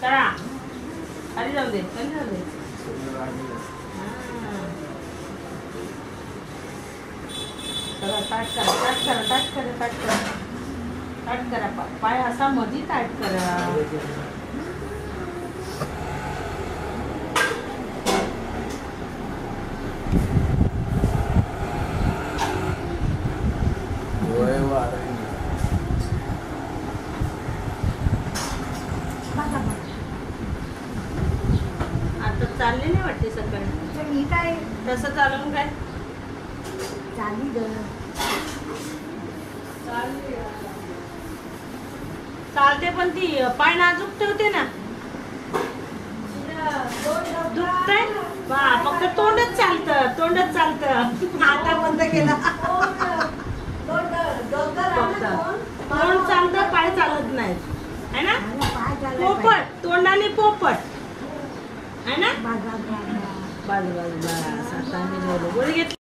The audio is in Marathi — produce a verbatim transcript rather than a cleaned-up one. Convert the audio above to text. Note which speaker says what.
Speaker 1: चला खाली जाऊ दे, खाली जाऊ दे. चला ताट करा, ताट करा, ताट करा, ताट करा, ताट करा. पाय असा मधी ताट करा. आता चालले नाही वाटते सकाळी.
Speaker 2: मी काय
Speaker 1: तसं चालवून काय
Speaker 2: चाली ग
Speaker 1: चालते, पण ती पाय नाजूक ठेवते ना. दुखतंय बा, फक्त तोंडच चालतं, तोंडच चालतं.
Speaker 2: आता बंद केला.
Speaker 1: फक्त तोंड चालतं, पाय चालत नाही है ना. पोपट, तोंडाने पोपट है ना. बाजू बाजू बस. आता मी बोलू बोल घेतली.